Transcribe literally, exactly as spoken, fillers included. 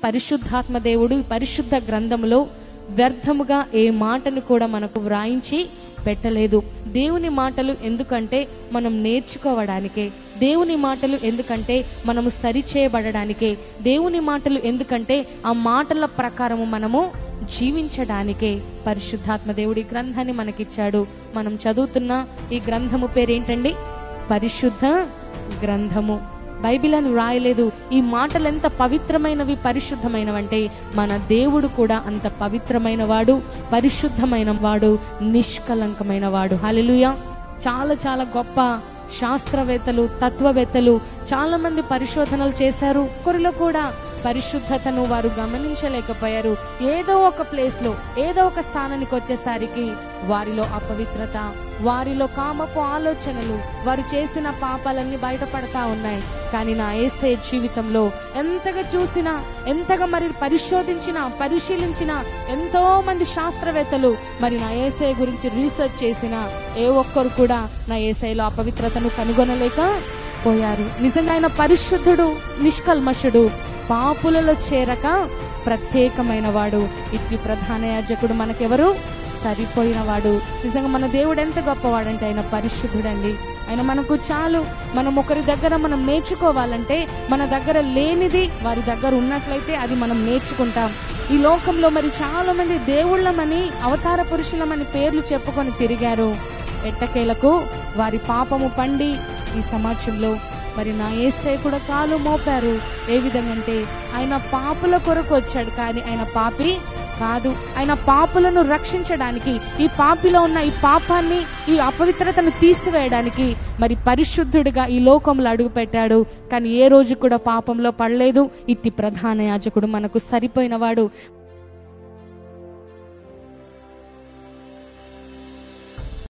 పరిశుద్ధాత్మ దేవుడు ఈ పరిశుద్ధ గ్రంథములో వ్యర్థముగా ఏ మాటను కూడా మనకు వ్రాయించి పెట్టలేదు. దేవుని మాటలు ఎందుకంటే మనం నేర్చుకోవడానికే, దేవుని మాటలు ఎందుకంటే మనము సరిచేయబడడానికే, దేవుని మాటలు ఎందుకంటే ఆ మాటల ప్రకారము మనము జీవించడానికే పరిశుద్ధాత్మ దేవుడి గ్రంథాన్ని మనకిచ్చాడు. మనం చదువుతున్న ఈ గ్రంథము పేరేంటండి? పరిశుద్ధ గ్రంథము. బైబిల్ అని వ్రాయలేదు. ఈ మాటలు ఎంత పవిత్రమైనవి, పరిశుద్ధమైనవంటే మన దేవుడు కూడా అంత పవిత్రమైన వాడు, పరిశుద్ధమైన వాడు, నిష్కలంకమైన వాడు. హల్లెలూయా. చాలా చాలా గొప్ప శాస్త్రవేత్తలు, తత్వవేత్తలు చాలా మంది పరిశోధనలు చేశారు. ఒకరిలో కూడా పరిశుద్ధతను వారు గమనించలేకపోయారు. ఏదో ఒక ప్లేస్ లో, ఏదో ఒక స్థానానికి వచ్చేసరికి వారిలో అపవిత్రత, వారిలో కామపు ఆలోచనలు, వారు చేసిన పాపాలన్నీ బయటపడతా ఉన్నాయి. కానీ నా యేసయ్య జీవితంలో ఎంతగా చూసినా, ఎంతగా మరి పరిశోధించినా, పరిశీలించినా, ఎంతో మంది శాస్త్రవేత్తలు మరి నా యేసయ్య గురించి రీసెర్చ్ చేసినా ఏ ఒక్కరు కూడా నా యేసయ్యలో అపవిత్రతను కనుగొనలేక పోయారు. నిజంగా ఆయన పరిశుద్ధుడు, నిష్కల్మషుడు, పాపులలో చేరక ప్రత్యేకమైన వాడు. ఇట్టి ప్రధాన యాజకుడు మనకెవరు? సరిపోయిన వాడు. నిజంగా మన దేవుడు ఎంత గొప్పవాడంటే ఆయన పరిశుద్ధుడండి. ఆయన మనకు చాలు. మనం ఒకరి దగ్గర మనం నేర్చుకోవాలంటే మన దగ్గర లేనిది వారి దగ్గర ఉన్నట్లయితే అది మనం నేర్చుకుంటాం. ఈ లోకంలో మరి చాలా మంది దేవుళ్ళమని, అవతార పురుషులమని పేర్లు చెప్పుకొని తిరిగారు. ఎట్టకేలకు వారి పాపము పండి ఈ సమాజంలో మరి నా యేసయ్య కూడా కాలు మోపారు. ఏ విధంగా అంటే ఆయన పాపుల కొరకు వచ్చాడు, కానీ ఆయన పాపి కాదు. ఆయన పాపులను రక్షించడానికి, ఈ పాపిలో ఉన్న ఈ పాపాన్ని, ఈ అపవిత్రతను తీసివేయడానికి మరి పరిశుద్ధుడిగా ఈ లోకంలో అడుగు పెట్టాడు. కానీ ఏ రోజు కూడా పాపంలో పడలేదు. ఇట్టి ప్రధాన యాజకుడు మనకు సరిపోయిన వాడు.